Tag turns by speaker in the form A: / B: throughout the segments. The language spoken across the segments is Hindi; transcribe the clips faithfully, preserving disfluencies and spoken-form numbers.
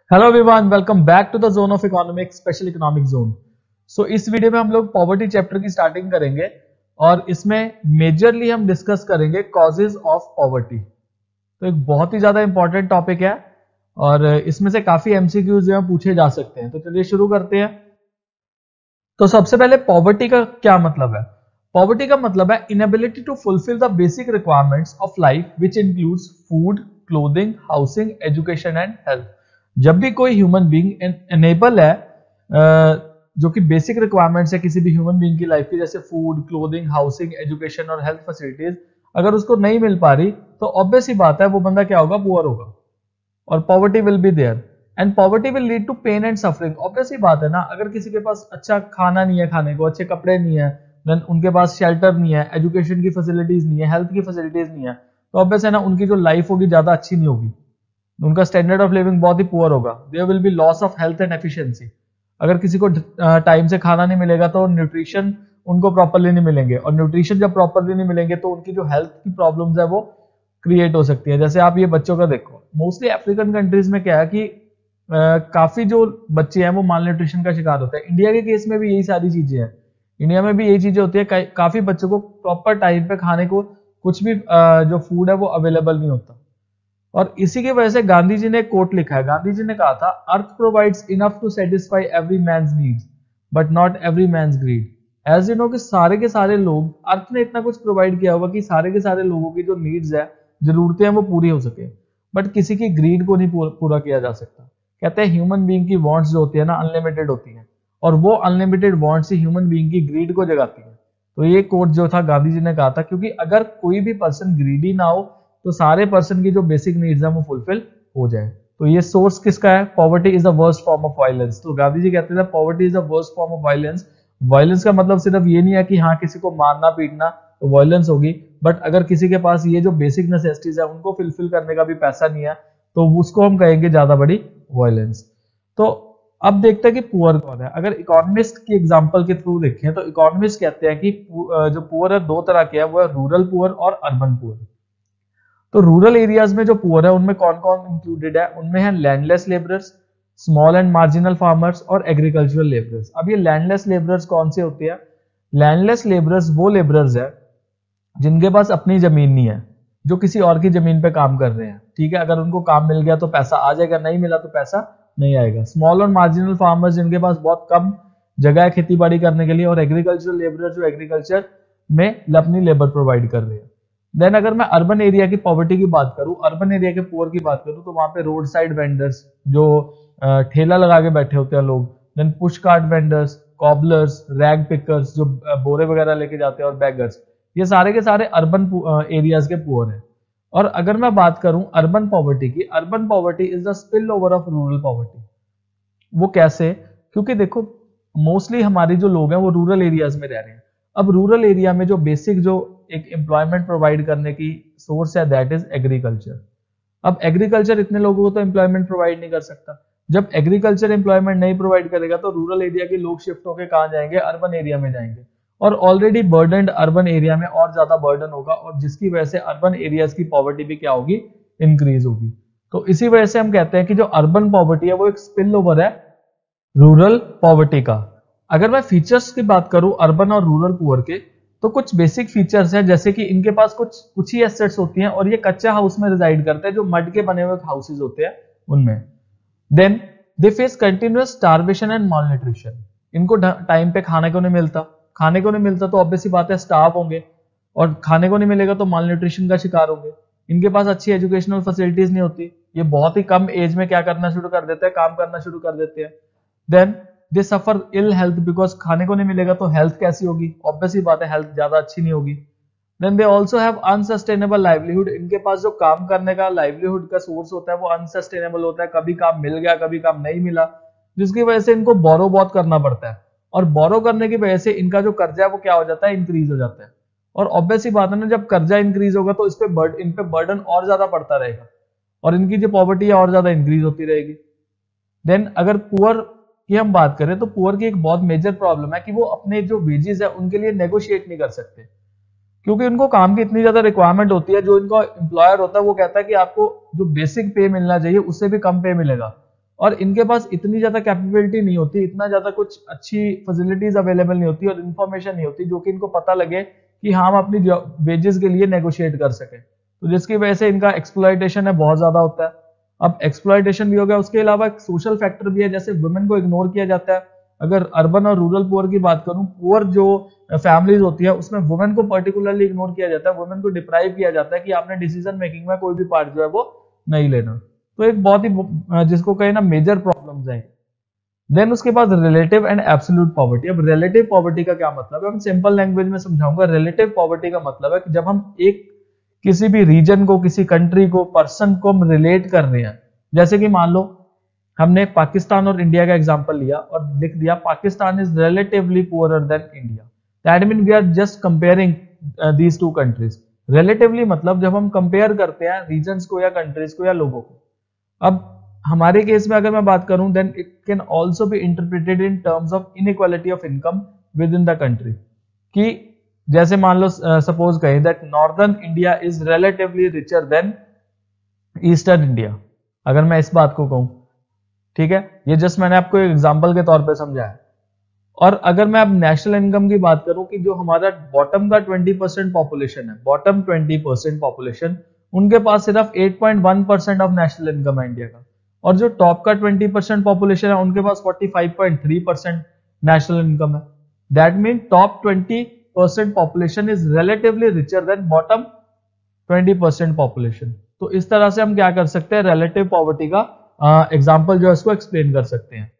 A: Hello everyone, welcome back to the zone of economic special economic zone. So इस वीडियो में हम लोग पॉवर्टी चैप्टर की स्टार्टिंग करेंगे और इसमें मेजरली हम डिस्कस करेंगे कॉजेज ऑफ पॉवर्टी। तो एक बहुत ही ज्यादा इंपॉर्टेंट टॉपिक है और इसमें से काफी एमसीक्यूज जो है पूछे जा सकते हैं। तो चलिए शुरू करते हैं। तो सबसे पहले पॉवर्टी का क्या मतलब है? पॉवर्टी का मतलब है inability to fulfil the basic requirements of life which includes food, clothing, housing, education and health. जब भी कोई ह्यूमन बीइंग एनेबल है जो कि बेसिक रिक्वायरमेंट्स है किसी भी ह्यूमन बीइंग की लाइफ की, जैसे फूड, क्लोथिंग, हाउसिंग, एजुकेशन और हेल्थ फैसिलिटीज, अगर उसको नहीं मिल पा रही तो ऑब्वियस ही बात है वो बंदा क्या होगा, पुअर होगा और poverty will be there and poverty will lead to pain and suffering. Obvious ही बात है ना, अगर किसी के पास अच्छा खाना नहीं है, खाने को अच्छे कपड़े नहीं है, देन उनके पास शेल्टर नहीं है, एजुकेशन की फैसिलिटीज नहीं है, हेल्थ की फैसिलिटीज नहीं है, तो ऑब्वियस है ना उनकी जो लाइफ होगी ज्यादा अच्छी नहीं होगी, उनका स्टैंडर्ड ऑफ लिविंग बहुत ही पुअर होगा। There will be loss of health and efficiency. अगर किसी को टाइम से खाना नहीं मिलेगा तो न्यूट्रिशन उनको प्रॉपरली नहीं मिलेंगे और न्यूट्रिशन जब प्रॉपरली नहीं मिलेंगे तो उनकी जो हेल्थ की प्रॉब्लम्स है वो क्रिएट हो सकती है। जैसे आप ये बच्चों का देखो, मोस्टली अफ्रीकन कंट्रीज में क्या है कि आ, काफी जो बच्चे हैं वो माल न्यूट्रिशन का शिकार होते हैं। इंडिया के केस में भी यही सारी चीजें हैं, इंडिया में भी यही चीजें होती है। का, काफी बच्चों को प्रॉपर टाइम पे खाने को कुछ भी आ, जो फूड है वो अवेलेबल नहीं होता। और इसी की वजह से गांधी जी ने एक कोट लिखा है। गांधी जी ने कहा था, earth provides enough to satisfy every man's needs but not every man's greed. As you know कि सारे के सारे लोग, अर्थ ने इतना कुछ प्रोवाइड किया हुआ कि सारे के सारे लोगों की जो नीड्स है, जरूरतें हैं वो पूरी हो सके, बट किसी की ग्रीड को नहीं पूरा किया जा सकता। कहते हैं ह्यूमन बीइंग की वांट्स जो होती है ना अनलिमिटेड होती है और वो अनलिमिटेड वांट्स ही ह्यूमन बीइंग की ग्रीड को जगाती है। तो ये कोट जो था गांधी जी ने कहा था, क्योंकि अगर कोई भी पर्सन ग्रीडी ना हो तो सारे पर्सन की जो बेसिक नीड्स है वो फुलफिल हो जाए। तो ये सोर्स किसका है? Poverty is the worst form of violence. तो गांधी जी कहते थे poverty is the worst form of violence. Violence का मतलब सिर्फ ये नहीं है कि हाँ किसी को मारना पीटना तो वायलेंस होगी, बट अगर किसी के पास ये जो बेसिक नेसेसिटीज है उनको फुलफिल करने का भी पैसा नहीं है तो उसको हम कहेंगे ज्यादा बड़ी वायलेंस। तो अब देखते हैं कि पुअर कौन है। अगर इकोनॉमिस्ट की एग्जांपल के थ्रू देखें तो इकोनॉमिस्ट कहते हैं कि जो पुअर है दो तरह के है, वो है रूरल पुअर और अर्बन पुअर। तो रूरल एरियाज में जो पुअर है उनमें कौन कौन इंक्लूडेड है? उनमें है landless labourers, small and marginal farmers और एग्रीकल्चरल लेबरर्स। अब ये लैंडलेस लेबरर्स कौन से होते हैं? लैंडलेस लेबरर्स वो लेबरर्स है जिनके पास अपनी जमीन नहीं है, जो किसी और की जमीन पे काम कर रहे हैं। ठीक है, अगर उनको काम मिल गया तो पैसा आ जाएगा, नहीं मिला तो पैसा नहीं आएगा। स्मॉल और मार्जिनल फार्मर्स जिनके पास बहुत कम जगह है खेती बाड़ी करने के लिए, और एग्रीकल्चरल लेबरर जो एग्रीकल्चर में अपनी लेबर प्रोवाइड कर रहे हैं। देन अगर मैं अर्बन एरिया की पॉवर्टी की बात करूं, अर्बन एरिया के पुअर की बात करूं, तो वहां पे रोड साइड वेंडर्स जो ठेला लगा के बैठे होते हैं लोग, then push cart vendors, cobblers, rag pickers जो बोरे वगैरह लेके जाते हैं, और बैगर्स, ये सारे के सारे अर्बन एरियाज के पुअर हैं। और अगर मैं बात करूं अर्बन पॉवर्टी की, urban poverty is the spill over of rural poverty. वो कैसे? क्योंकि देखो मोस्टली हमारे जो लोग हैं वो रूरल एरियाज में रह रहे हैं। अब रूरल एरिया में जो बेसिक जो एक एम्प्लॉयमेंट प्रोवाइड करने की सोर्स है दैट इज एग्रीकल्चर। अब एग्रीकल्चर इतने लोगों को तो एम्प्लॉयमेंट प्रोवाइड नहीं कर सकता। जब एग्रीकल्चर एम्प्लॉयमेंट नहीं प्रोवाइड करेगा तो रूरल एरिया के लोग शिफ्ट होकर कहां जाएंगे? अर्बन एरिया में जाएंगे, और ऑलरेडी बर्डनड अर्बन एरिया में और ज्यादा बर्डन होगा, और जिसकी वजह से अर्बन एरियाज की पॉवर्टी भी क्या होगी? इंक्रीज होगी। तो इसी वजह से हम कहते हैं कि जो अर्बन पॉवर्टी है वो एक स्पिल ओवर है रूरल पॉवर्टी का। अगर मैं फीचर्स की बात करूं अर्बन और रूरल पुअर के, तो कुछ बेसिक फीचर्स हैं, जैसे कि इनके पास कुछ कुछ ही एसेट्स होती हैं और ये कच्चा हाउस में रिजाइड करते हैं, जो मड के बने हुए हाउसेज होते हैं उनमें। Then they face continuous starvation and malnutrition. इनको टाइम पे खाने को नहीं मिलता, खाने को नहीं मिलता तो ऑब्वियस सी बात है स्टार्व होंगे, और खाने को नहीं मिलेगा तो मालन्यूट्रिशन का शिकार होंगे। इनके पास अच्छी एजुकेशनल फैसिलिटीज नहीं होती, ये बहुत ही कम एज में क्या करना शुरू कर देते हैं? काम करना शुरू कर देते हैं। Then they suffer ill health, because खाने को नहीं मिलेगा तो हेल्थ कैसी होगी? ऑब्वियस ही बात है हेल्थ ज्यादा अच्छी नहीं होगी। Then they also have unsustainable livelihood. इनके पास जो काम करने का लाइवलीहुड का सोर्स होता है वो अनसस्टेनेबल होता है, कभी काम मिल गया कभी काम नहीं मिला, जिसकी वजह से इनको बोरो बहुत करना पड़ता है, और बोरो करने की वजह से इनका जो कर्जा है वो क्या हो जाता है? इंक्रीज हो जाता है। और ऑब्वियस ही बात है ना, जब कर्जा इंक्रीज होगा तो इस पे बर्ड इन पे बर्डन और ज्यादा पड़ता रहेगा और इनकी जो पॉवर्टी है और ज्यादा इंक्रीज होती रहेगी। देन अगर पुअर की हम बात करें तो पुअर की एक बहुत मेजर प्रॉब्लम है कि वो अपने जो वेजेस है उनके लिए नेगोशिएट नहीं कर सकते, क्योंकि उनको काम की इतनी ज्यादा रिक्वायरमेंट होती है। जो इनका एम्प्लॉयर होता है वो कहता है कि आपको जो बेसिक पे मिलना चाहिए उससे भी कम पे मिलेगा, और इनके पास इतनी ज्यादा कैपेबिलिटी नहीं होती, इतना ज्यादा कुछ अच्छी फैसिलिटीज अवेलेबल नहीं होती और इन्फॉर्मेशन नहीं होती जो कि इनको पता लगे कि हाँ हम अपनी वेजेस के लिए नेगोशिएट कर सके, तो जिसकी वजह से इनका एक्सप्लॉयटेशन है बहुत ज्यादा होता है। अब एक्सप्लॉयटेशन भी हो गया, उसके अलावा एक सोशल फैक्टर भी है, जैसे वुमेन को इग्नोर किया जाता है। अगर अर्बन और रूरल पुअर की बात करूं, पुअर जो फैमिलीज होती है उसमें वुमेन को पर्टिकुलरली इग्नोर किया जाता है, वुमेन को डिप्राइव किया जाता है कि आपने डिसीजन मेकिंग में कोई भी पार्ट जो है वो नहीं लेना। तो एक बहुत ही जिसको कहे ना मेजर प्रॉब्लम्स हैं। देन उसके बाद रिलेटिव एंड एब्सोल्यूट पॉवर्टी। अब रिलेटिव पॉवर्टी का क्या मतलब है, मैं सिंपल लैंग्वेज में समझाऊंगा। रिलेटिव पॉवर्टी का मतलब है कि जब हम एक किसी भी रीजन को, किसी कंट्री को, पर्सन को हम रिलेट कर रहे हैं, जैसे कि मान लो हमने पाकिस्तान और इंडिया का एग्जांपल लिया और लिख दिया Pakistan is relatively poorer than India, that mean we are just comparing these two countries. Relatively मतलब जब हम कंपेयर करते हैं रीजन्स को या कंट्रीज को या लोगों को। अब हमारे केस में अगर मैं बात करूं, then it can also be interpreted in terms of inequality of income within the country, कि जैसे मान लो सपोज कहें that northern India is relatively richer than eastern India, अगर मैं इस बात को कहूं, ठीक है, ये जस्ट मैंने आपको एक एग्जांपल के तौर पे समझाया। और अगर मैं अब नेशनल इनकम की बात करूं कि जो हमारा बॉटम का बीस परसेंट पॉपुलेशन है, बॉटम बीस परसेंट पॉपुलेशन, उनके पास सिर्फ आठ पॉइंट एक परसेंट ऑफ नेशनल इनकम है इंडिया का, और जो टॉप का बीस परसेंट पॉपुलेशन है उनके पास पैंतालीस पॉइंट तीन परसेंट नेशनल इनकम है। दैट मीन टॉप बीस percent population is relatively richer than bottom बीस परसेंट पॉपुलेशन। तो इस तरह से हम क्या कर सकते हैं, रिलेटिव पॉवर्टी का एग्जांपल uh, जो है इसको एक्सप्लेन कर सकते हैं।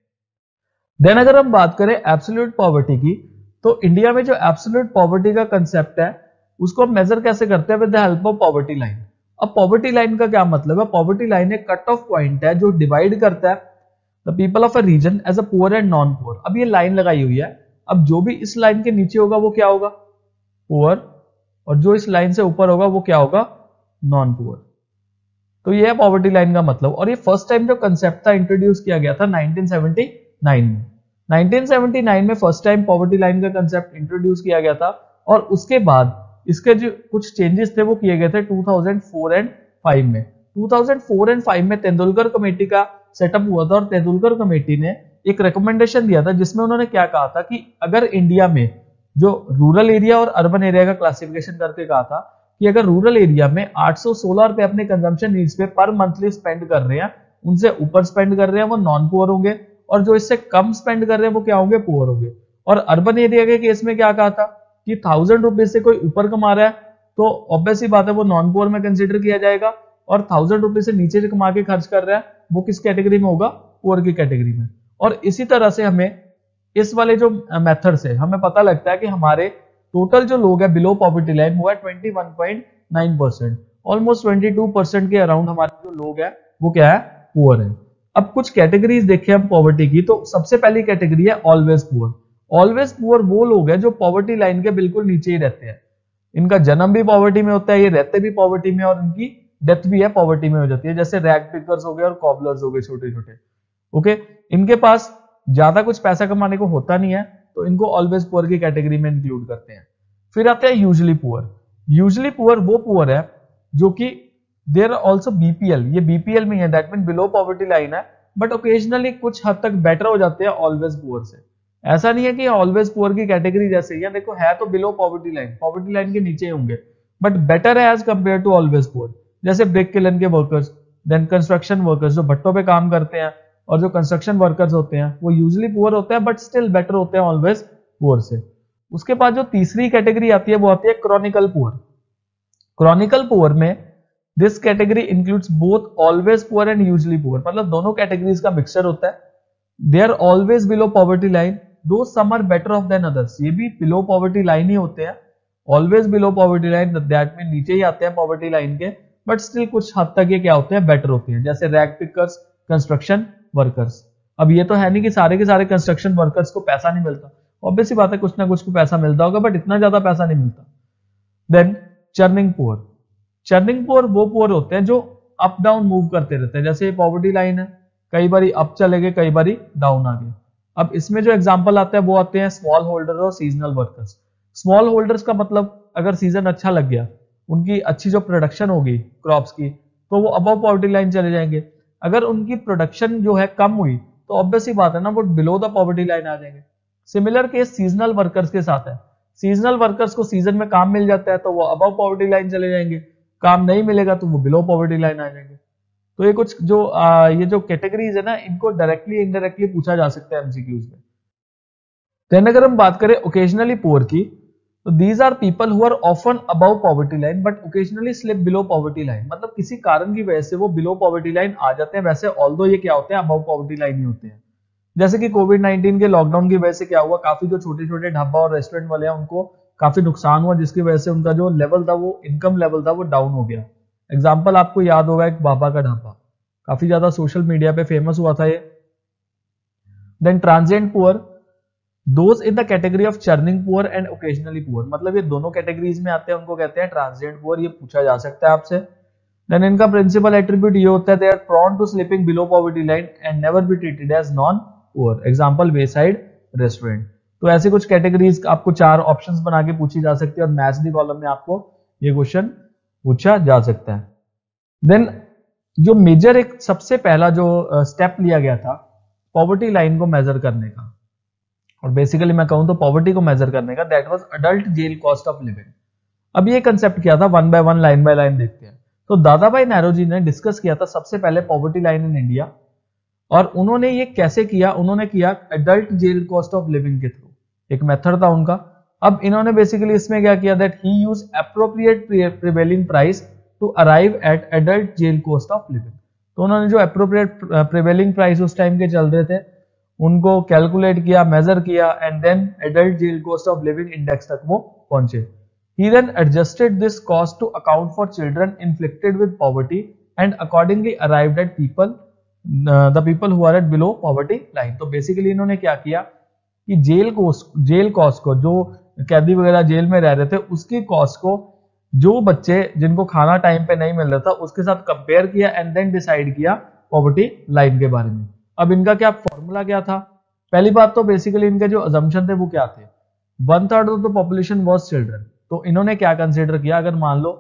A: देन अगर हम बात करें एब्सोल्यूट पॉवर्टी की, तो इंडिया में जो एब्सोल्यूट पॉवर्टी का कंसेप्ट है उसको हम मेजर कैसे करते हैं, with the help of poverty line. अब पॉवर्टी लाइन का क्या मतलब है, पॉवर्टी लाइन एक कट ऑफ पॉइंट है जो डिवाइड करता है the people of a region as a poor and non poor. अब ये लाइन लगाई हुई है, अब जो भी इस लाइन के नीचे होगा वो क्या होगा, पुअर, और जो इस लाइन से ऊपर होगा वो क्या होगा, नॉन पुअर। तो ये है पॉवर्टी लाइन का मतलब। और ये फर्स्ट टाइम जो कंसेप्ट था इंट्रोड्यूस किया गया था नाइनटीन सेवेंटी नाइन में। नाइनटीन सेवेंटी नाइन में फर्स्ट टाइम पॉवर्टी लाइन का कंसेप्ट इंट्रोड्यूस किया गया था, और उसके बाद इसके जो कुछ चेंजेस थे वो किए गए थे two thousand four and five में। Two thousand four and five में तेंदुलकर कमेटी का सेटअप हुआ था, और तेंदुलकर कमेटी ने एक रिकमेंडेशन दिया था जिसमें उन्होंने क्या कहा था कि अगर इंडिया में जो रूरल एरिया और अर्बन एरिया का क्लासिफिकेशन करके कहा था कि अगर रूरल एरिया में आठ सौ सोलह रुपए अपने कंजम्पशन नीड्स पे पर मंथली स्पेंड कर रहे हैं, उनसे ऊपर स्पेंड कर रहे हैं, वो नॉन पुअर होंगे, और जो इससे कम स्पेंड कर रहे हैं वो क्या होंगे, पुअर होंगे। और अर्बन एरिया के केस में क्या कहा था कि थाउजेंड रुपीज से कोई ऊपर कमा रहा है तो ऑब्वियस ही बात है वो नॉन पुअर में कंसिडर किया जाएगा, और थाउजेंड रुपीज से नीचे से कमा के खर्च कर रहा है वो किस कैटेगरी में होगा, पुअर की कैटेगरी में। और इसी तरह से हमें इस वाले जो मेथड से हमें पता लगता है कि हमारे टोटल जो लोग है बिलो पॉवर्टी लाइन वो है twenty one point nine percent, almost twenty two percent के अराउंड हमारे जो लोग है वो क्या है, पुअर है। अब कुछ कैटेगरीज देखें हम पॉवर्टी की, तो सबसे पहली कैटेगरी है ऑलवेज पुअर। ऑलवेज पुअर वो लोग हैं जो पॉवर्टी लाइन के बिल्कुल नीचे ही रहते हैं, इनका जन्म भी पॉवर्टी में होता है, ये रहते भी पॉवर्टी में, और इनकी डेथ भी है पॉवर्टी में हो जाती है, जैसे रैग पिकर्स हो गए और कॉबलर्स हो गए छोटे छोटे। ओके, इनके पास ज्यादा कुछ पैसा कमाने को होता नहीं है, तो इनको ऑलवेज पुअर की कैटेगरी में इंक्लूड करते हैं। फिर आते हैं यूजुअली पुअर। यूजुअली पुअर वो पुअर है जो कि देयर आल्सो बीपीएल, ये बीपीएल में है, that mean below poverty line है, बट ओकेजनली कुछ हद तक बेटर हो जाते हैं ऑलवेज पुअर से। ऐसा नहीं है कि ऑलवेज पुअर की कैटेगरी जैसे ही है, देखो है तो below poverty line, poverty line के नीचे होंगे, बट बेटर है as compare to always poor. जैसे ब्रिक किलन के वर्कर्स, देन कंस्ट्रक्शन वर्कर्स जो भट्टों पे काम करते हैं, और जो कंस्ट्रक्शन वर्कर्स होते हैं वो यूजुअली पुअर होते हैं बट स्टिल बेटर होते हैं ऑलवेज पुअर से। उसके बाद जो तीसरी कैटेगरी आती है वो आती है क्रॉनिकल पुअर। क्रॉनिकल पुअर में this category includes both always poor and usually poor, मतलब दोनों कैटेगरीज का मिक्सचर होता है। They are always below poverty line, though some are better off than others, ये भी बिलो पॉवर्टी लाइन ही होते हैं, always below poverty line, that mean नीचे ही आते हैं पॉवर्टी लाइन के, बट स्टिल कुछ हद तक ये क्या होते हैं, बेटर होते हैं, जैसे रैग पिकर्स, कंस्ट्रक्शन वर्कर्स। अब ये तो है नहीं कि सारे के सारे कंस्ट्रक्शन वर्कर्स को पैसा नहीं मिलता, ऑब्वियस ही बात है कुछ ना कुछ को पैसा मिलता होगा, बट इतना ज्यादा पैसा नहीं मिलता। Then churning poor. Churning poor वो पुअर होते हैं जो अप डाउन मूव करते रहते हैं, जैसे पॉवर्टी लाइन है, कई बारी अप चले गए, कई बारी डाउन आ गए। अब इसमें जो एग्जांपल आता है वो आते हैं स्मॉल होल्डर और सीजनल वर्कर्स। स्मॉल होल्डर्स का मतलब अगर सीजन अच्छा लग गया, उनकी अच्छी जो प्रोडक्शन होगी क्रॉप्स की, तो वो अबव पॉवर्टी लाइन चले जाएंगे। अगर उनकी प्रोडक्शन जो है कम हुई तो ऑब्वियसली बात है ना, वो बिलो द पॉवर्टी लाइन आ जाएंगे। सिमिलर केस सीजनल वर्कर्स के साथ है। सीजनल वर्कर्स को सीजन में काम मिल जाता है तो वो अबव पॉवर्टी लाइन चले जाएंगे, काम नहीं मिलेगा तो वो बिलो पॉवर्टी लाइन आ जाएंगे। तो ये कुछ जो आ, ये जो कैटेगरीज है ना, इनको डायरेक्टली इनडायरेक्टली पूछा जा सकता है एमसीक्यूज में। देन अगर हम बात करें ओकेजनली पुअर की, तो these are people who are often above poverty line but occasionally slip below poverty line. मतलब किसी कारण की वजह से वो बिलो पॉवर्टी लाइन आ जाते हैं। वैसे ऑल्दो ये क्या होते हैं, अबव पॉवर्टी लाइन ही होते हैं। जैसे कि कोविड नाइनटीन के लॉकडाउन की वजह से क्या हुआ, काफी जो छोटे छोटे ढाबा और रेस्टोरेंट वाले हैं उनको काफी नुकसान हुआ, जिसकी वजह से उनका जो लेवल था, वो इनकम लेवल था, वो डाउन हो गया। एग्जाम्पल आपको याद होगा एक बाबा का ढाबा, काफी ज्यादा सोशल मीडिया पे फेमस हुआ था ये। Then transient poor, those in the category of churning poor and occasionally poor. मतलब ये दोनों कैटेगरीज में आते हैं, उनको कहते हैं ट्रांजिएंट पुअर। ये पूछा जा सकता है आपसे। देन इनका प्रिंसिपल एट्रीब्यूट ये होता है, they are prone to slipping below poverty line and never be treated as non poor. Example wayside restaurant. तो ऐसे कुछ कैटेगरीज आपको चार ऑप्शंस बना के पूछी जा सकती है और मैथ्स दी कॉलम में आपको ये क्वेश्चन पूछा जा सकता है। देन जो मेजर एक सबसे पहला जो स्टेप लिया गया था पॉवर्टी लाइन को मेजर करने का, और बेसिकली मैं कहूं तो पॉवर्टी को मेजर करने का, that was adult jail cost of living. अब ये कंसेप्ट किया था one by one, line by line देखते हैं। तो दादा भाई नौरोजी ने डिस्कस किया था सबसे पहले पॉवर्टी लाइन इन इंडिया, और उन्होंने ये कैसे किया, उन्होंने किया adult jail cost of living के थ्रू, एक मेथड था उनका। अब इन्होंने बेसिकली इसमें क्या किया, that he use appropriate prevailing price to arrive at adult jail cost of living. तो उन्होंने जो एप्रोप्रिएट प्रिवेलिंग प्राइस उस टाइम के चल रहे थे उनको कैलकुलेट किया, मेजर किया, and then adult jail cost of living index तक वो पहुंचे। He then adjusted this cost to account for children inflicted with poverty and accordingly arrived at people, uh, the people who are at below poverty line. तो बेसिकली इन्होंने क्या किया कि जेल कॉस्ट जेल कॉस्ट को, जो कैदी वगैरह जेल में रह रहे थे उसकी कॉस्ट को जो बच्चे जिनको खाना टाइम पे नहीं मिल रहा था उसके साथ कंपेयर किया एंड देन डिसाइड किया पॉवर्टी लाइन के बारे में। अब इनका क्या फॉर्मूला क्या था? पहली बात तो बेसिकली इनके जो अजम्पशन थे वो क्या थे, one third of the population was children. तो इन्होंने क्या कंसीडर किया, अगर मान लो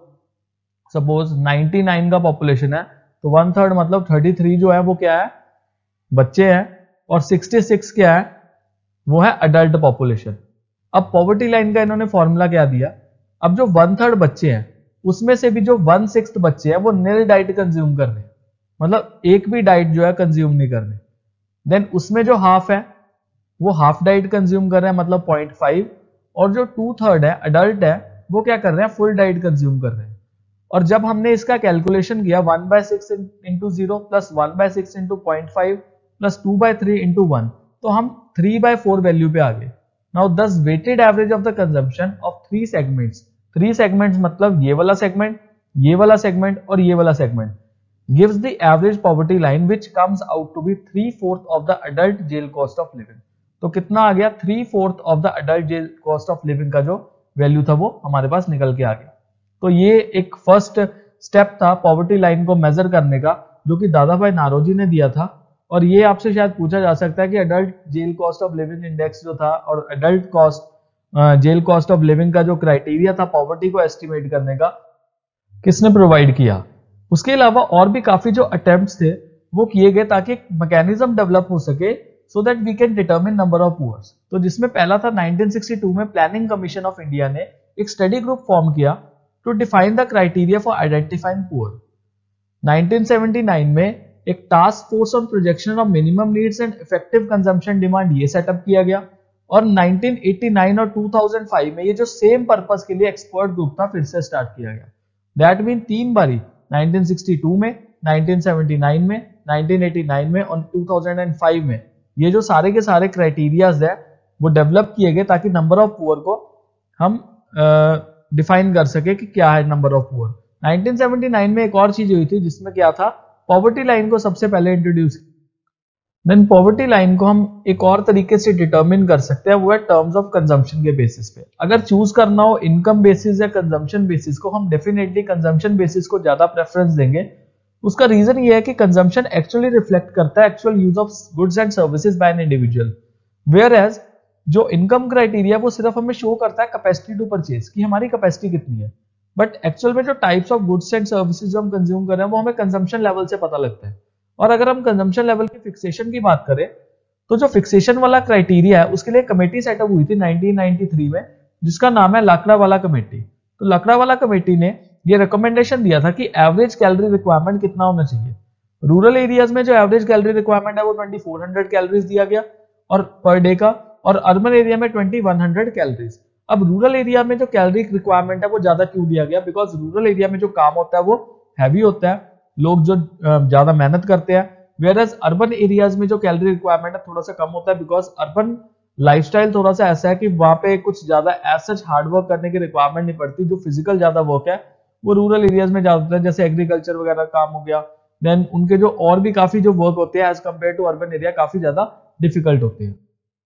A: सपोज निन्यानवे का पॉपुलेशन है तो वन थर्ड मतलब तैंतीस जो है वो क्या है, बच्चे हैं, और छियासठ क्या है, वो है अडल्ट पॉपुलेशन। अब पॉवर्टी लाइन का इन्होंने फॉर्मूला क्या दिया, अब जो वन थर्ड बच्चे हैं उसमें से भी जो वन सिक्स बच्चे हैं वो निल डाइट कंज्यूम कर रहे हैं, मतलब एक भी डाइट जो है कंज्यूम नहीं कर रहे। देन उसमें जो हाफ है वो हाफ डाइट कंज्यूम कर रहे हैं, मतलब पॉइंट फाइव, और जो टू थर्ड है अडल्ट है वो क्या कर रहे हैं, फुल डाइट कंज्यूम कर रहे हैं। और जब हमने इसका कैलकुलेशन किया one by six into zero plus one by six into point five plus two by three into one, तो हम थ्री बाय फोर वैल्यू पे आ गए। Now this weighted average of the consumption of three segments, three segments मतलब ये वाला सेगमेंट, ये वाला सेगमेंट और ये वाला segment, gives the average poverty line which comes out to be three fourth of the adult jail cost of living. तो कितना आ गया, three fourth of the adult jail cost of living का जो वैल्यू था वो हमारे पास निकल के आ गया। तो ये एक फर्स्ट स्टेप था पॉवर्टी लाइन को मेजर करने का, जो कि दादा भाई नौरोजी ने दिया था। और ये आपसे शायद पूछा जा सकता है कि adult jail cost of living index जो था और adult cost jail cost of living का जो क्राइटेरिया था पॉवर्टी को एस्टिमेट करने का, किसने प्रोवाइड किया। उसके अलावा और भी काफी जो अटेम्प्ट्स थे वो किए गए ताकि एक मैकेनिज्म डेवलप हो सके so that we can determine number of poors। तो जिसमें पहला था नाइनटीन सिक्सटी टू में प्लानिंग कमीशन ऑफ इंडिया ने एक स्टडी ग्रुप फॉर्म किया to define the criteria for identifying poor. Nineteen seventy nine में एक task force on projection of minimum needs and effective consumption demand ये सेटअप किया गया, और नाइनटीन एटी नाइन और टू थाउजेंड फाइव में ये जो सेम पर्पस के लिए एक्सपर्ट ग्रुप था फिर से स्टार्ट किया गया। दैट मीन तीन बारी, नाइनटीन सिक्सटी टू में, नाइनटीन सेवेंटी नाइन में, नाइनटीन एटी नाइन में और टू थाउजेंड फाइव में ये जो सारे के सारे क्राइटेरियाज है वो डेवलप किए गए ताकि नंबर ऑफ पुअर को हम डिफाइन कर सके कि क्या है number of poor. Nineteen seventy nine में एक और चीज हुई थी जिसमें क्या था, पॉवर्टी लाइन को सबसे पहले इंट्रोड्यूस। देन पॉवर्टी लाइन को हम एक और तरीके से डिटरमिन कर सकते हैं, वो है टर्म्स ऑफ कंजम्पशन के बेसिस पे। अगर चूज करना हो इनकम बेसिस या कंजम्पशन बेसिस को, हम डेफिनेटली कंजम्पशन बेसिस को ज्यादा प्रेफरेंस देंगे। उसका रीजन ये है कि कंजम्पशन एक्चुअली रिफ्लेक्ट करता है actual use of goods and services by an individual, whereas जो इनकम क्राइटेरिया वो सिर्फ हमें शो करता है कैपेसिटी टू परचेज, कि हमारी कैपेसिटी कितनी है। बट एक्चुअल में जो types of goods and services जो हम कंज्यूम कर रहे हैं वो हमें कंजम्पशन लेवल से पता लगता है। और अगर हम कंजम्पशन लेवल की फिक्सेशन की बात करें तो जो फिक्सेशन वाला क्राइटेरिया है उसके लिए कमेटी सेटअप हुई थी नाइनटीन नाइंटी थ्री में, जिसका नाम है लाकड़ावाला कमेटी। तो लाकड़ावाला कमेटी ने ये रिकमेंडेशन दिया था कि एवरेज कैलोरी रिक्वायरमेंट कितना होना चाहिए। रूरल एरियाज में जो एवरेज कैलोरी रिक्वायरमेंट है वो ट्वेंटी फोर हंड्रेड कैलोरीज दिया गया और पर डे का, और अर्बन एरिया में ट्वेंटी वन हंड्रेड कैलोरीज। अब रूरल एरिया में जो कैलोरी रिक्वायरमेंट है वो ज्यादा क्यों दिया गया? बिकॉज रूरल एरिया में जो काम होता है वो हैवी होता है, लोग जो ज्यादा मेहनत करते हैं, वेयर एज अर्बन एरियाज में जो कैलोरी रिक्वायरमेंट है थोड़ा सा कम होता है, बिकॉज अर्बन लाइफस्टाइल थोड़ा सा ऐसा है कि वहां पे कुछ ज्यादा एज सच हार्ड वर्क करने की रिक्वायरमेंट नहीं पड़ती। जो फिजिकल ज्यादा वर्क है वो रूरल एरियाज में ज्यादा होता है, जैसे एग्रीकल्चर वगैरह काम हो गया, देन उनके जो और भी काफी जो वर्क होते हैं as compare to urban area काफी ज्यादा डिफिकल्ट होते हैं।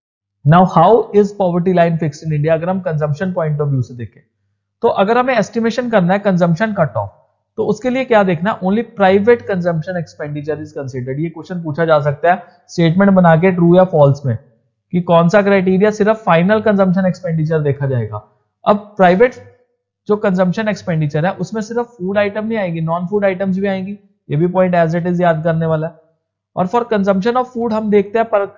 A: Now how is poverty line fixed in India? अगर हम कंजम्पशन पॉइंट ऑफ व्यू से देखें तो अगर हमें एस्टिमेशन करना है कंजम्पशन कट ऑफ, तो उसके लिए क्या देखना? Only private consumption expenditure is considered. ये क्वेश्चन पूछा जा सकता है स्टेटमेंट बना के ट्रू या फॉल्स में कि कौन सा क्राइटेरिया, सिर्फ फाइनल कंजम्पशन एक्सपेंडिचर देखा जाएगा। अब प्राइवेट जो कंजम्पशन एक्सपेंडिचर है उसमें सिर्फ फूड आइटम नहीं आएंगी, नॉन फूड आइटम्स भी आएंगी। ये भी पॉइंट एज इट इज याद करने वाला है। और फॉर कंजम्पशन ऑफ फूड हम देखते हैं per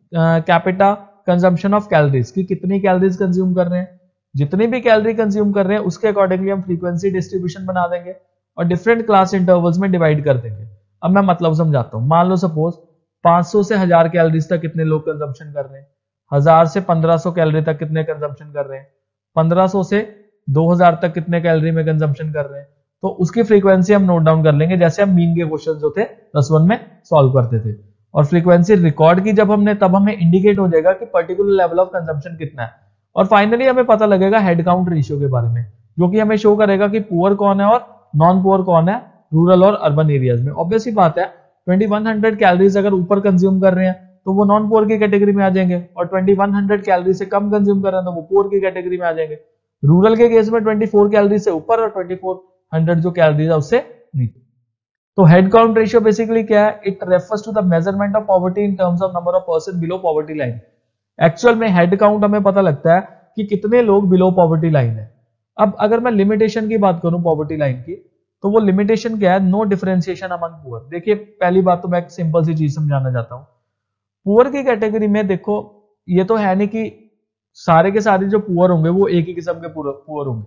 A: capita consumption of calories की कितनी कैलोरीज कंज्यूम कर रहे हैं। जितनी भी कैलोरी कंज्यूम कर रहे हैं उसके अकॉर्डिंगली हम फ्रीक्वेंसी डिस्ट्रीब्यूशन बना देंगे और डिफरेंट क्लास इंटरवल्स में डिवाइड कर देंगे। अब मैं मतलब समझाता हूं। मान लो सपोज पांच सौ से हजार कैलोरीज तक कितने लोग कंजम्पशन कर रहे हैं, हजार से पंद्रह सौ कैलोरी तक कितने कंजम्पशन कर रहे हैं, पंद्रह सौ से दो हज़ार तक कितने कैलोरी में कंजम्पशन कर रहे हैं। तो उसकी फ्रीक्वेंसी हम नोट डाउन कर लेंगे, जैसे हम मीन के क्वेश्चन जो थे प्लस वन में सॉल्व करते थे। और फ्रीक्वेंसी रिकॉर्ड की जब हमने, तब हमें इंडिकेट हो जाएगा कि पर्टिकुलर लेवल ऑफ कंजम्पशन कितना है। और फाइनली हमें पता लगेगा हेड काउंट रेशियो के बारे में, जो कि हमें शो करेगा कि पुअर कौन है और नॉन पुअर कौन है रूरल और अर्बन एरियाज में। ऑब्वियस ही बात है ट्वेंटी वन हंड्रेड कैलोरीज अगर ऊपर कंज्यूम कर रहे हैं तो वो नॉन पुअर की कैटेगरी में आ जाएंगे, और ट्वेंटी वन हंड्रेड कैलोरी से कम कंज्यूम कर रहे हैं तो वो पुअर की कैटेगरी में आ जाएंगे। रूरल के केस में ट्वेंटी फोर कैलोरी से ऊपर और ट्वेंटी फोर हंड्रेड जो कैलोरीज है उससे नीचे। तो हेड काउंट रेशियो बेसिकली क्या है? It refers to the measurement of poverty in terms of number of person below poverty line. Actual में हेड काउंट हमें पता लगता है कि कितने लोग बिलो पॉवर्टी लाइन है। अब अगर मैं लिमिटेशन की बात करूं पॉवर्टी लाइन की, तो वो लिमिटेशन क्या है? No differentiation among poor. देखिए पहली बात तो मैं एक सिंपल सी चीज समझाना चाहता हूं। पुअर की कैटेगरी में देखो ये तो है नहीं कि सारे के सारे जो पुअर होंगे वो एक ही किस्म के पुअर होंगे।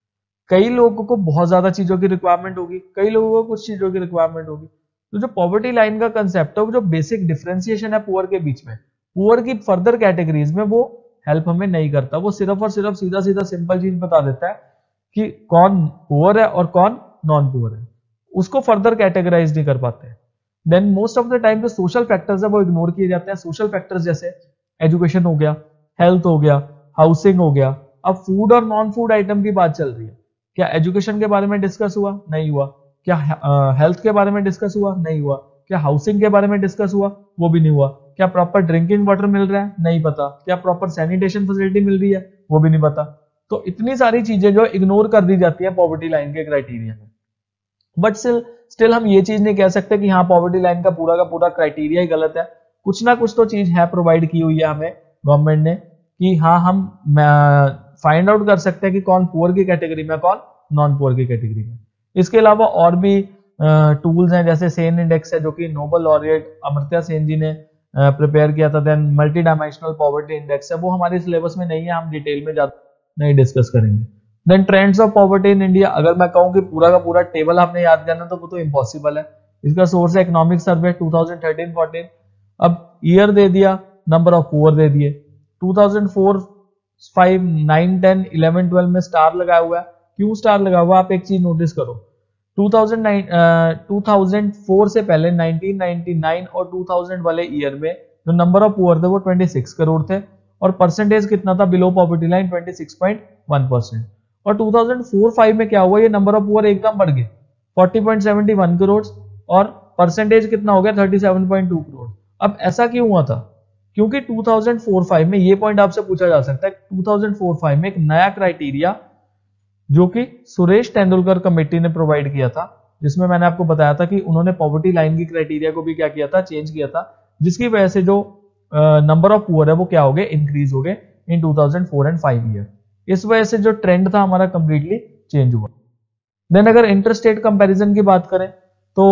A: कई लोगों को बहुत ज्यादा चीजों की रिक्वायरमेंट होगी, कई लोगों को कुछ चीजों की रिक्वायरमेंट होगी। तो जो पॉवर्टी लाइन का कंसेप्ट है वो जो बेसिक डिफरेंशिएशन है पुअर के बीच में, पुअर की फर्दर कैटेगरीज में वो हेल्प हमें नहीं करता। वो सिर्फ और सिर्फ सीधा सीधा सिंपल चीज बता देता है कि कौन पुअर है और कौन नॉन पुअर है, उसको फर्दर कैटेगराइज नहीं कर पाते। Then most of the time जो सोशल फैक्टर्स है वो इग्नोर किए जाते हैं। सोशल फैक्टर्स जैसे एजुकेशन हो गया, हेल्थ हो गया, हाउसिंग हो गया। अब फूड और नॉन फूड आइटम की बात चल रही है, क्या एजुकेशन के बारे में डिस्कस हुआ? नहीं हुआ। क्या हेल्थ के बारे में डिस्कस हुआ? नहीं हुआ। क्या हाउसिंग के बारे में डिस्कस हुआ? वो भी नहीं हुआ। क्या प्रॉपर ड्रिंकिंग वाटर मिल रहा है? नहीं पता। क्या प्रॉपर सैनिटेशन फैसिलिटी मिल रही है? वो भी नहीं पता। तो इतनी सारी चीजें जो इग्नोर कर दी जाती है पॉवर्टी लाइन के क्राइटेरिया में। बट स्टिल स्टिल हम ये चीज नहीं कह सकते कि हाँ पॉवर्टी लाइन का पूरा का पूरा क्राइटेरिया ही गलत है। कुछ ना कुछ तो चीज है प्रोवाइड की हुई है हमें गवर्नमेंट ने कि हाँ हम फाइंड आउट कर सकते हैं कि कौन पुअर की कैटेगरी में, कौन नॉन पुअर की कैटेगरी में। इसके अलावा और भी टूल्स हैं, जैसे सेन इंडेक्स है जो कि नोबल लॉरिएट अमर्त्य सेन जी ने प्रिपेयर किया था। Then multidimensional poverty index है, वो हमारे सिलेबस में नहीं है, हम डिटेल में ज्यादा नहीं डिस्कस करेंगे। Then trends of poverty in India, अगर मैं कहूं कि पूरा का पूरा टेबल आपने याद करना तो वो तो इम्पॉसिबल है। इसका सोर्स है economic survey two thousand thirteen fourteen. अब ईयर दे दिया, नंबर ऑफ पुअर दे दिए। Two thousand four, five, nine, ten, eleven, twelve में स्टार लगा हुआ है। क्यों स्टार लगा हुआ? आप एक चीज नोटिस करो, टू थाउजेंड फोर से पहले नाइनटीन नाइंटी नाइन और टू थाउजेंड वाले ईयर में जो नंबर ऑफ पुअर थे वो छब्बीस करोड़ थे और परसेंटेज कितना था below poverty line? Twenty six point one percent. और टू थाउजेंड फोर फाइव में क्या हुआ? ये नंबर ऑफ पुअर एकदम बढ़ गए, forty point seven one crore और परसेंटेज कितना हो गया? Thirty seven point two crore. अब ऐसा क्यों हुआ था? क्योंकि टू थाउजेंड फोर फाइव में ये पॉइंट आपसे पूछा जा सकता है, टू थाउजेंड फोर फाइव में एक नया क्राइटेरिया जो कि सुरेश तेंदुलकर कमेटी ने प्रोवाइड किया था, जिसमें मैंने आपको बताया था कि उन्होंने पॉवर्टी लाइन की क्राइटेरिया को भी क्या किया था? चेंज किया था, जिसकी वजह से जो नंबर ऑफ पुअर है वो क्या हो गए? इंक्रीज हो गए in two thousand four and five year. इस वजह से जो ट्रेंड था हमारा कंप्लीटली चेंज हुआ। देन अगर इंटर स्टेट कंपैरिजन की बात करें तो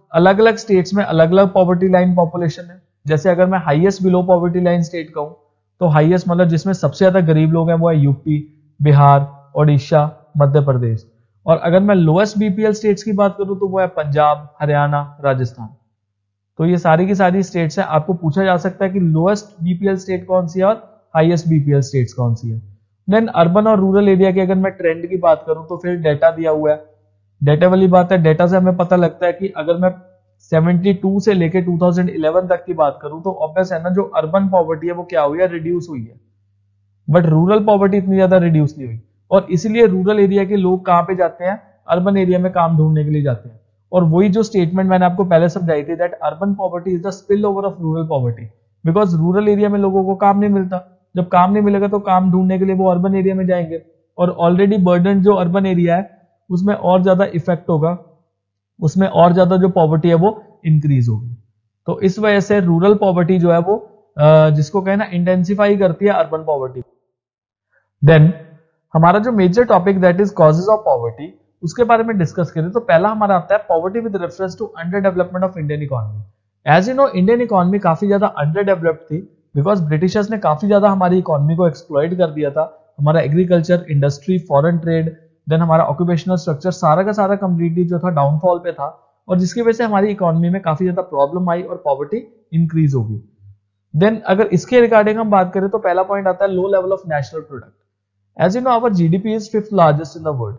A: अलग अलग स्टेट्स में अलग अलग पॉवर्टी लाइन पॉपुलेशन है। जैसे अगर मैं highest below poverty line state कहूं तो हाईएस्ट मतलब जिसमें सबसे ज्यादा गरीब लोग हैं वो है यूपी, बिहार, ओडिशा, मध्य प्रदेश। और अगर मैं लोएस्ट बीपीएल स्टेट्स की बात करूं तो वो है पंजाब, हरियाणा, राजस्थान। तो ये सारी की सारी स्टेट्स हैं। आपको पूछा जा सकता है कि लोएस्ट बीपीएल स्टेट कौन सी है और हाईएस्ट बीपीएल स्टेट्स कौन सी है। देन अर्बन और रूरल एरिया की अगर मैं ट्रेंड की बात करूं तो फिर डेटा दिया हुआ है। डेटा वाली बात है, डेटा से हमें पता लगता है कि अगर मैं बहत्तर से लेके दो हज़ार ग्यारह तक की बात करूं तो ऑब्वियस है ना, जो अर्बन पॉवर्टी है वो क्या हुई है, रिड्यूस हुई है। बट रूरल पॉवर्टी इतनी ज्यादा रिड्यूस नहीं हुई, और इसीलिए रूरल एरिया के लोग कहां पे जाते हैं, अर्बन एरिया में काम ढूंढने के लिए जाते हैं। और वही जो स्टेटमेंट मैंने आपको पहले समझाई थी, that urban poverty is the spill over of rural poverty, because rural area में लोगों को काम नहीं मिलता। जब काम नहीं मिलेगा तो काम ढूंढने के लिए वो अर्बन एरिया में जाएंगे, और ऑलरेडी बर्डन जो अर्बन एरिया है उसमें और ज्यादा इफेक्ट होगा, उसमें और ज्यादा जो पॉवर्टी है वो इंक्रीज होगी। तो इस वजह से रूरल पॉवर्टी जो है वो जिसको कहे ना इंटेंसिफाई करती है अर्बन पॉवर्टी। देन हमारा जो major topic that is causes of poverty, उसके बारे में डिस्कस करें तो पहला हमारा आता है poverty with reference to under development of Indian economy. As you know, Indian economy काफी ज्यादा अंडर डेवलप्ड थी बिकॉज ब्रिटिशर्स ने काफी ज्यादा हमारी इकोनॉमी को एक्सप्लॉइट कर दिया था। हमारा agriculture, industry, foreign trade, then हमारा ऑक्यूपेशनल स्ट्रक्चर सारा का सारा कंप्लीटली जो था डाउनफॉल पे था, और जिसकी वजह से हमारी इकोनॉमी में काफी ज्यादा प्रॉब्लम आई और पॉवर्टी इंक्रीज होगी। देन अगर इसके रिगार्डिंग हम बात करें तो पहला पॉइंट आता है low level of national product. As you know, our GDP is fifth largest in the world.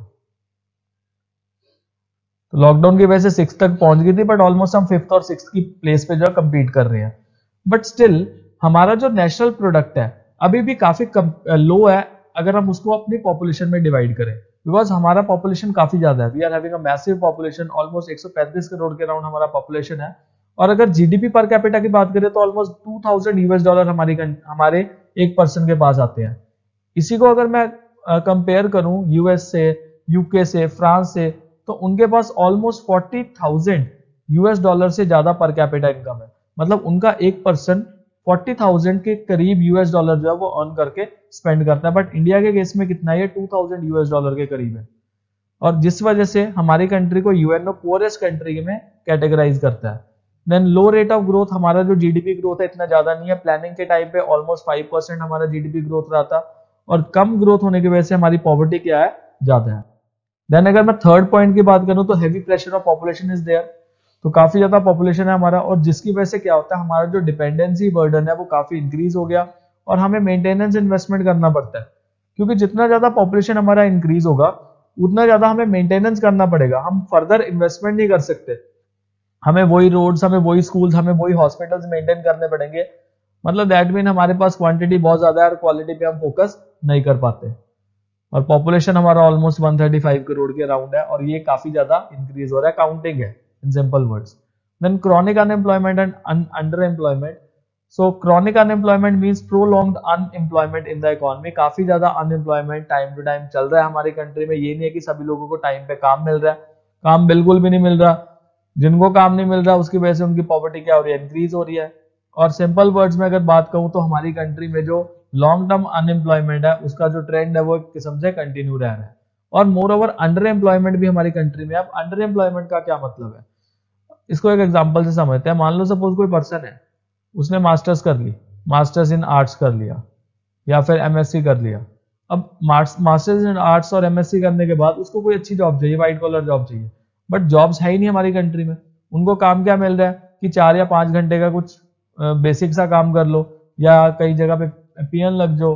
A: तो लॉकडाउन की वजह से सिक्स तक पहुंच गई थी, बट ऑलमोस्ट हम फिफ्थ और सिक्स की प्लेस पे जो कंपीट कर रहे हैं। बट स्टिल हमारा जो नेशनल प्रोडक्ट है अभी भी काफी लो है अगर हम उसको अपनी पॉपुलेशन में डिवाइड करें, बिकॉज हमारा पॉपुलेशन काफी ज्यादा है। We are having a massive population, almost एक सौ पैंतीस करोड़ के अराउंड हमारा पॉपुलेशन है। और अगर जीडीपी पर कैपिटा की बात करें तो almost two thousand US dollar हमारी हमारे एक पर्सन के पास आते हैं। इसी को अगर मैं कंपेयर करूं यूएस से, यूके से, फ्रांस से, तो उनके पास almost forty thousand US dollar से ज्यादा पर कैपिटा इनकम है। मतलब उनका एक पर्सन फोर्टी थाउजेंड के करीब यूएस डॉलर जो है वो अर्न करके स्पेंड करता है। बट इंडिया के केस में कितना है, टू थाउजेंड यूएस डॉलर के करीब है। और जिस वजह से हमारी कंट्री को यूएनओ पुअरेस्ट कंट्री में कैटेगराइज करता है। Then low rate of growth, हमारा जो जीडीपी ग्रोथ है इतना ज्यादा नहीं है। प्लानिंग के टाइम पे ऑलमोस्ट फाइव परसेंट हमारा जीडीपी ग्रोथ रहा था, और कम ग्रोथ होने की वजह से हमारी पॉवर्टी क्या है, ज्यादा है। देन अगर मैं थर्ड पॉइंट की बात करूं तो heavy pressure of population is there. तो काफी ज्यादा पॉपुलेशन है हमारा, और जिसकी वजह से क्या होता है, हमारा जो डिपेंडेंसी बर्डन है वो काफी इंक्रीज हो गया, और हमें मेंटेनेंस इन्वेस्टमेंट करना पड़ता है। क्योंकि जितना ज्यादा पॉपुलेशन हमारा इंक्रीज होगा उतना ज्यादा हमें मेंटेनेंस करना पड़ेगा। हम फर्दर इन्वेस्टमेंट नहीं कर सकते। हमें वही रोड्स, हमें वही स्कूल्स, हमें वही हॉस्पिटल्स मेंटेन करने पड़ेंगे। मतलब दैट मीन हमारे पास क्वांटिटी बहुत ज्यादा है और क्वालिटी पे हम फोकस नहीं कर पाते। और पॉपुलेशन हमारा almost one thirty five crore के अराउंड है, और ये काफी ज्यादा इंक्रीज हो रहा है, काउंटिंग है in simple words. Then chronic unemployment and under employment. So chronic unemployment means prolonged unemployment in the economy. काफी ज्यादा अनएम्प्लॉयमेंट टाइम टू टाइम चल रहा है हमारी कंट्री में। ये नहीं है कि सभी लोगों को टाइम पे काम मिल रहा है, काम बिल्कुल भी नहीं मिल रहा। जिनको काम नहीं मिल रहा उसकी वजह से उनकी पॉवर्टी क्या हो रही है, इंक्रीज हो रही है। और सिंपल वर्ड्स में अगर बात कहूं तो हमारी कंट्री में जो लॉन्ग टर्म अनएम्प्लॉयमेंट है उसका जो ट्रेंड है वो एक किस्म से कंटिन्यू रह रहा है। और मोर ओवर अंडर एम्प्लॉयमेंट भी हमारी कंट्री में। अब अंडर एम्प्लॉयमेंट का क्या मतलब है, इसको एक एग्जांपल से समझते हैं। मान लो सपोज कोई पर्सन है, उसने मास्टर्स कर ली, मास्टर्स इन आर्ट्स कर लिया, या फिर एमएससी कर लिया। अब मास्टर्स इन आर्ट्स और एमएससी करने के बाद उसको कोई अच्छी जॉब चाहिए, व्हाइट कॉलर जॉब चाहिए, बट जॉब्स है ही नहीं हमारी कंट्री में। उनको काम क्या मिल रहा है कि चार या पांच घंटे का कुछ बेसिक सा काम कर लो, या कई जगह पे पीएन लग जाओ,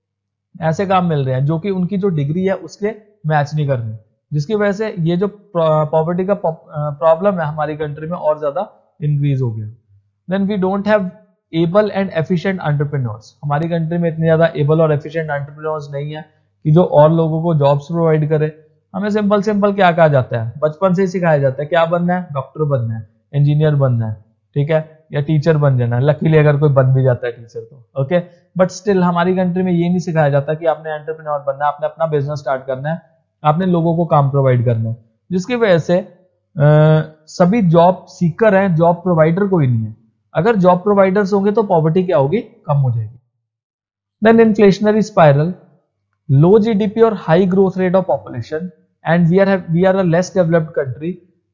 A: ऐसे काम मिल रहे हैं जो कि उनकी जो डिग्री है उसके मैच नहीं कर रही, जिसकी वजह से ये जो पॉवर्टी का प्रॉब्लम है हमारी कंट्री में और ज्यादा इंक्रीज हो गया। Then we don't have able and efficient entrepreneurs. हमारी कंट्री में इतने ज्यादा एबल और एफिशिएंट एंटरप्रेन्योर्स नहीं है कि जो और लोगों को जॉब्स प्रोवाइड करे। हमें सिंपल सिंपल क्या कहा जाता है, बचपन से ही सिखाया जाता है क्या बनना है, डॉक्टर बनना है, इंजीनियर बनना है, ठीक है, या टीचर बन जाना है। लकीली अगर कोई बन भी जाता है टीचर तो ओके, बट स्टिल हमारी कंट्री में ये नहीं सिखाया जाता कि आपने एंटरप्रेन्योर बनना है, आपने अपना बिजनेस स्टार्ट करना है, आपने लोगों को काम प्रोवाइड करना है। जिसकी वजह से आ, सभी जॉब सीकर हैं, जॉब प्रोवाइडर कोई नहीं है। अगर जॉब प्रोवाइडर्स होंगे तो पॉवर्टी क्या होगी, कम हो जाएगी। Then inflationary spiral, low GDP और high growth rate of population, and we are we are a less developed country,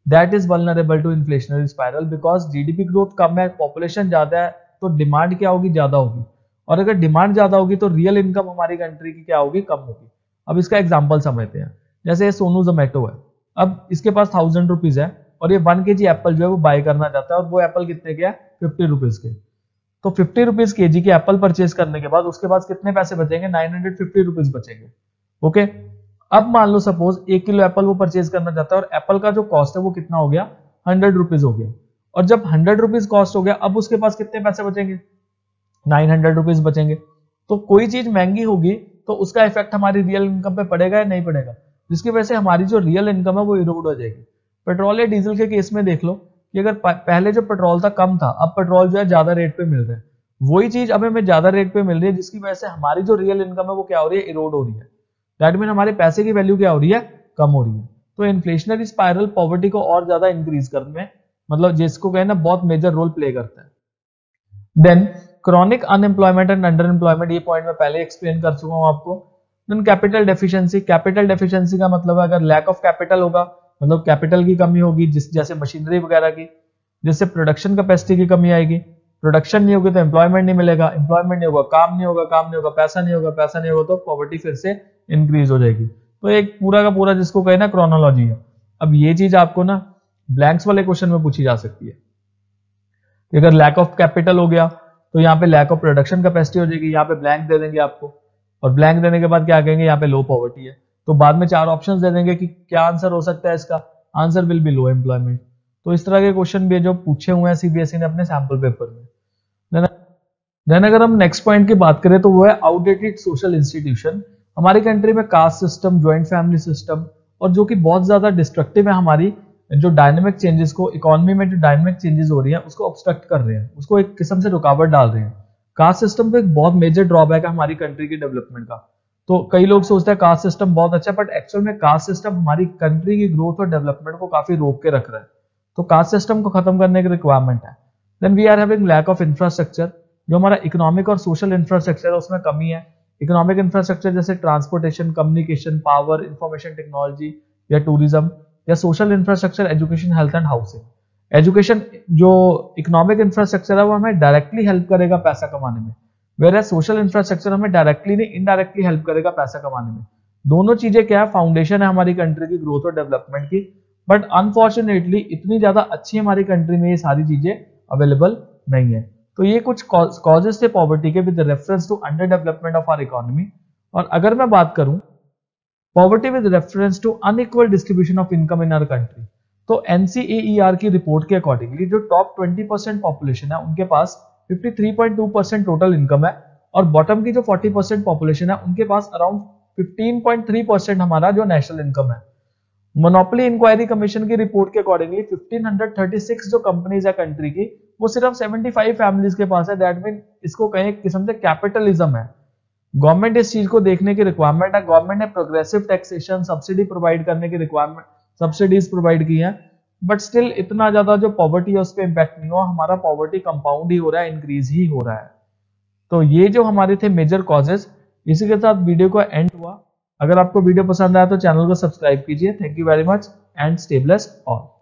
A: that is vulnerable to inflationary spiral, because GDP growth कम है, पॉपुलेशन ज्यादा है, तो डिमांड क्या होगी, ज्यादा होगी, और अगर डिमांड ज्यादा होगी तो रियल इनकम हमारी कंट्री की क्या होगी, कम होगी। अब इसका एग्जांपल समझते हैं। जैसे सोनू जोमेटो है, अब इसके पास थाउजेंड रुपीज है और ये वन के जी एप्पल जो है वो बाय करना चाहता है, और वो एप्पल कितने के है, फिफ्टी रुपीज के। तो फिफ्टी रुपीज के जी के एप्पल परचेज करने के बाद उसके पास कितने पैसे बचेंगे, नाइन हंड्रेड फिफ्टी रुपीज बचेंगे। ओके, अब मान लो सपोज एक किलो एप्पल वो परचेज करना चाहता है और एप्पल का जो कॉस्ट है वो कितना हो गया, हंड्रेड रुपीज हो गया। और जब हंड्रेड रुपीज कॉस्ट हो गया, अब उसके पास कितने पैसे बचेंगे, नाइन हंड्रेड रुपीज बचेंगे। तो कोई चीज महंगी होगी तो उसका इफेक्ट हमारी रियल इनकम पे पड़ेगा या नहीं पड़ेगा, जिसकी वजह से हमारी जो रियल इनकम है वो इरोड हो जाएगी। पेट्रोल या डीजल के केस में देख लो कि अगर पहले जो पेट्रोल था कम था, अब पेट्रोल जो है ज्यादा रेट पे मिल रहा है, वही चीज अब हमें ज्यादा रेट पे मिल रही है, जिसकी वजह से हमारी जो रियल इनकम है वो क्या हो रही है, इरोड हो रही है। दैट मीन हमारे पैसे की वैल्यू क्या हो रही है, कम हो रही है। तो इन्फ्लेशनरी स्पाइरल पॉवर्टी को और ज्यादा इंक्रीज करने में, मतलब जिसको कहे ना, बहुत मेजर रोल प्ले करता है। Then chronic unemployment and under employment, ये पॉइंट मैं पहले एक्सप्लेन कर चुका हूं आपको। Then capital deficiency, capital deficiency का मतलब है अगर लैक ऑफ कैपिटल होगा, मतलब कैपिटल की कमी होगी, जिस जैसे मशीनरी वगैरह की, जिससे प्रोडक्शन कैपेसिटी की कमी आएगी। प्रोडक्शन नहीं होगी तो एम्प्लॉयमेंट नहीं मिलेगा, एम्प्लॉयमेंट नहीं होगा, काम नहीं होगा, काम नहीं होगा, पैसा नहीं होगा, पैसा नहीं होगा, तो पॉवर्टी फिर से इंक्रीज हो जाएगी। तो एक पूरा का पूरा जिसको कहे ना क्रोनोलॉजी है। अब ये चीज आपको ना ब्लैंक्स वाले क्वेश्चन में पूछी जा सकती है कि अगर लैक ऑफ कैपिटल हो गया तो यहाँ पे लैक ऑफ प्रोडक्शन कैपेसिटी हो जाएगी, यहाँ पे ब्लैंक दे देंगे आपको, और ब्लैंक देने के बाद क्या कहेंगे, यहाँ पे लो पॉवर्टी है। तो बाद में चार ऑप्शंस दे देंगे कि क्या आंसर हो सकता है इसका, answer will be low employment. तो इस तरह के क्वेश्चन भी जो पूछे हुए हैं सीबीएसई ने अपने सैंपल पेपर में। देन अगर हम नेक्स्ट पॉइंट की बात करें तो वो है आउटडेटेड सोशल इंस्टीट्यूशन। हमारी कंट्री में caste system, joint family system, और जो कि बहुत ज्यादा डिस्ट्रक्टिव है हमारी जो डायनेमिक चेंजेस को, इकोनॉमी में जो डायनेमिक चेंजेस हो रही है उसको ऑब्स्ट्रक्ट कर रहे हैं, उसको एक किस्म से रुकावट डाल रहे हैं। कास्ट सिस्टम पे एक बहुत मेजर ड्रॉबैक है हमारी कंट्री की डेवलपमेंट का। तो कई लोग सोचते हैं कास्ट सिस्टम बहुत अच्छा है, बट एक्चुअल में कास्ट सिस्टम हमारी कंट्री की ग्रोथ और डेवलपमेंट को काफी रोक के रख रहा है। तो कास्ट सिस्टम को खत्म करने की रिक्वायरमेंट है। Then we are having lack of infrastructure, जो हमारा इकोनॉमिक और सोशल इंफ्रास्ट्रक्चर है उसमें कमी है। इकोनॉमिक इंफ्रास्ट्रक्चर जैसे transportation, communication, power, information technology या टूरिज्म, या social infrastructure, education, health and housing. Education जो इकोनॉमिक इंफ्रास्ट्रक्चर है वो हमें डायरेक्टली हेल्प करेगा पैसा कमाने में, वेयर सोशल इंफ्रास्ट्रक्चर हमें डायरेक्टली नहीं इनडायरेक्टली हेल्प करेगा पैसा कमाने में। दोनों चीजें क्या है, फाउंडेशन है हमारी कंट्री की ग्रोथ और डेवलपमेंट की, बट अनफॉर्चुनेटली इतनी ज्यादा अच्छी हमारी कंट्री में ये सारी चीजें अवेलेबल नहीं है। तो ये कुछ कॉजेस थे पॉवर्टी के with reference to under development of our economy. और अगर मैं बात करूं poverty with reference to unequal distribution of income in our country, तो एनसीईईआर की रिपोर्ट के अकॉर्डिंगली जो टॉप ट्वेंटी परसेंट पॉपुलेशन है उनके पास fifty three point two percent total income है, और बॉटम की जो फोर्टी परसेंट पॉपुलेशन है उनके पास around fifteen point three percent हमारा जो नेशनल इनकम है। मोनोपोली इंक्वायरी कमीशन की रिपोर्ट के अकॉर्डिंगली फिफ्टीन थर्टी सिक्स जो कंपनीज है कंट्री की, वो सिर्फ सेवेंटी फाइव फैमिलीज के पास है। दैट मीन इसको कहें एक किस्म से कैपिटलिज्म है। गवर्नमेंट इस चीज को देखने की रिक्वायरमेंट है। गवर्नमेंट ने प्रोग्रेसिव टैक्सेशन, सब्सिडी प्रोवाइड करने की रिक्वायरमेंट, सब्सिडीज प्रोवाइड की है, बट स्टिल इतना ज्यादा जो पॉवर्टी है उस पर इंपैक्ट नहीं हुआ। हमारा पॉवर्टी कंपाउंड ही हो रहा है, इंक्रीज ही हो रहा है। तो ये जो हमारे थे मेजर कॉजेस। इसी के साथ वीडियो का एंड हुआ। अगर आपको वीडियो पसंद आया तो चैनल को सब्सक्राइब कीजिए। Thank you very much and stay blessed all.